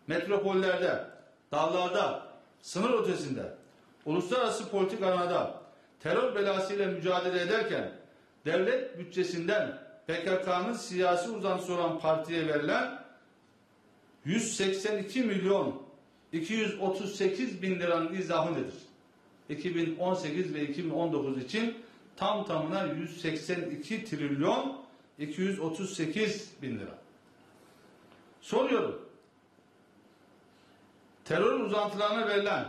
metropollerde, dağlarda, sınır ötesinde, uluslararası politik arenada terör belasıyla mücadele ederken devlet bütçesinden PKK'nın siyasi uzantısı olan partiye verilen 182 milyon 238 bin liranın izahı nedir? 2018 ve 2019 için tam tamına 182 trilyon 238 bin lira. Soruyorum. Terör uzantılarına verilen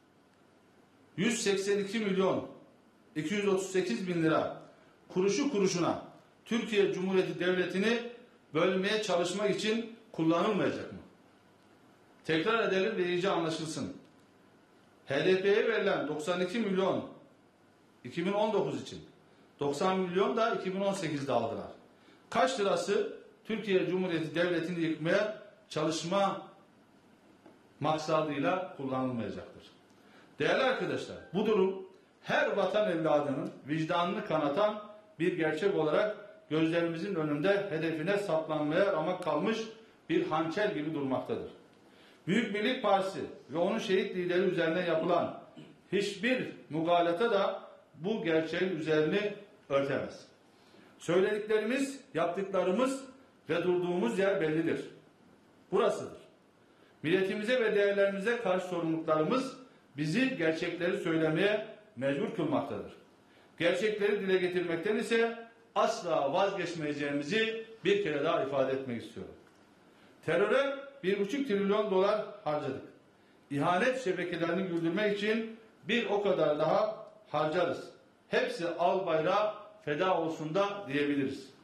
182 milyon 238 bin lira kuruşu kuruşuna Türkiye Cumhuriyeti Devleti'ni bölmeye çalışmak için kullanılmayacak mı? Tekrar edelim ve iyice anlaşılsın. HDP'ye verilen 92 milyon 2019 için, 90 milyon da 2018'de aldılar. Kaç lirası Türkiye Cumhuriyeti Devleti'ni yıkmaya çalışma maksadıyla kullanılmayacaktır. Değerli arkadaşlar, bu durum her vatan evladının vicdanını kanatan bir gerçek olarak gözlerimizin önünde hedefine saplanmaya ramak kalmış bir hançer gibi durmaktadır. Büyük Birlik Partisi ve onun şehit lideri üzerine yapılan hiçbir mugalata da bu gerçeğin üzerini örtemez. Söylediklerimiz, yaptıklarımız ve durduğumuz yer bellidir. Burasıdır. Milletimize ve değerlerimize karşı sorumluluklarımız bizi gerçekleri söylemeye mecbur kılmaktadır. Gerçekleri dile getirmekten ise asla vazgeçmeyeceğimizi bir kere daha ifade etmek istiyorum. Teröre 1,5 trilyon dolar harcadık. İhanet şebekelerini güldürmek için bir o kadar daha harcarız. Hepsi al bayrağı feda olsun da diyebiliriz.